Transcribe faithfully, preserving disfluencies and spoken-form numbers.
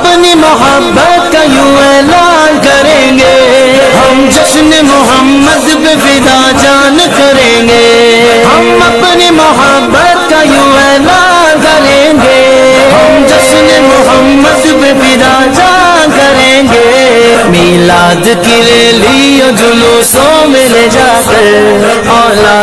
अपनी मोहब्बत का यूं ऐलान करेंगे, हम जश्न मोहम्मद पे फिदा जान करेंगे। हम अपनी मोहब्बत का यूं ऐलान करेंगे, हम जश्न मोहम्मद पे फिदा जान करेंगे। मिलाद की रैलियों जुलूसों में ले जाकर औलाद